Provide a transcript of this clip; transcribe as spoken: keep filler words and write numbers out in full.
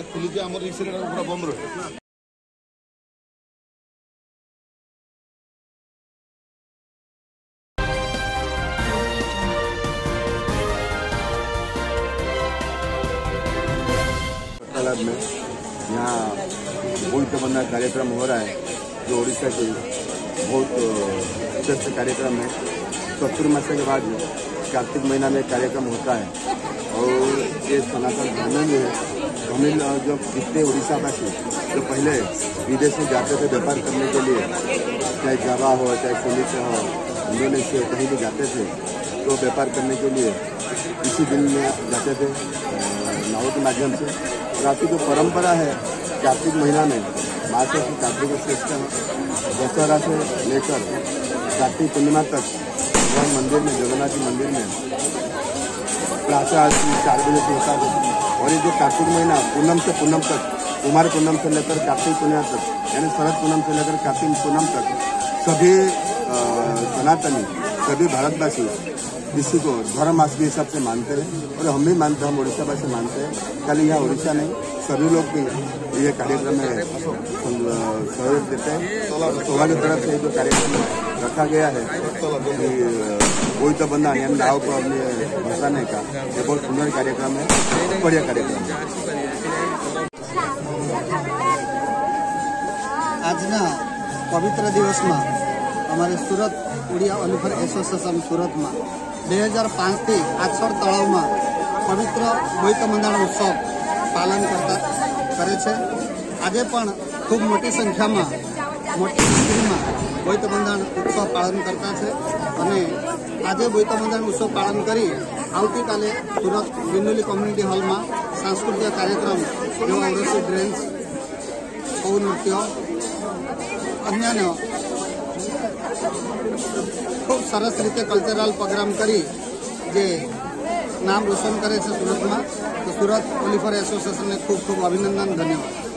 खुली आम पूरा बंद रहे। में यहाँ बोईत बंदा कार्यक्रम हो रहा है जो उड़ीसा की बहुत श्रेष्ठ कार्यक्रम है। सत्तर मास के बाद कार्तिक महीना में कार्यक्रम होता है और ये सनातन धर्म में है। हमें जो जितने उड़ीसावासी जो पहले विदेश में जाते थे व्यापार करने के लिए, चाहे जावा हो चाहे कोलिसा हो, इंडोनेशिया कहीं भी जाते थे तो व्यापार करने के लिए इसी दिन में जाते थे नाव के माध्यम से। रात्रि जो परंपरा है कार्तिक महीना में मास की कार्तिक श्रेष्ठ दशहरा से लेकर कार्तिक पूर्णिमा तक वह मंदिर में जगन्नाथ जी मंदिर में प्रातः आरती चार बजे से होता है। और ये जो कार्तिक महीना पूनम से पूनम तक, कुमार पूनम से लेकर कार्तिक पूर्णिमा तक यानी शरद पूनम से लेकर कार्तिक पूनम तक सभी सनातनी सभी भारतवासी इसी को धर्म मास के हिसाब से मानते हैं और हम भी मानते हैं, हम उड़ीसावासी मानते हैं। खाली यहाँ उड़ीसा नहीं सभी लोग भी ये कार्यक्रम में सहयोग देते हैं। सभा की तरफ से जो कार्यक्रम रखा गया है वही तो बंदा यानी नाव को अपने भसाने का ये बहुत सुंदर कार्यक्रम है, बहुत बढ़िया कार्यक्रम है। आज ना पवित्र दिवस में हमारे सूरत उड़िया ओलिफर एसोसिएशन सूरत में दो हज़ार पाँच थी आठसठ तलाव में पवित्र बोईत मंदाण उत्सव पालन करता करे छे। आजे पण खूब मोटी संख्या में मोटी संख्या में बोईत मंदाण उत्सव पालन करता है। अने आजे बोईत मंदाण उत्सव पालन करी आवती काले सूरत बिंदुली कम्युनिटी हॉल में सांस्कृतिक कार्यक्रम जो ओडसी ड्रेन्स छौ नृत्य अन्य खूब सरस रीते कल्चरल प्रोग्राम करी जे नाम रोशन करे सूरत में। तो सूरत ओलिफर एसोसिएशन ने खूब खूब अभिनंदन, धन्यवाद।